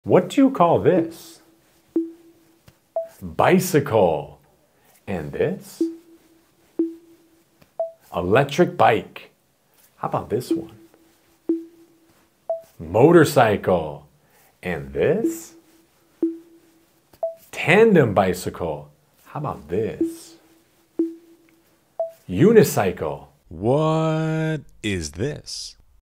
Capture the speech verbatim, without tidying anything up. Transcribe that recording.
What do you call this? Bicycle. And this? Electric bike. How about this one? Motorcycle. And this? Tandem bicycle. How about this? Unicycle. What is this?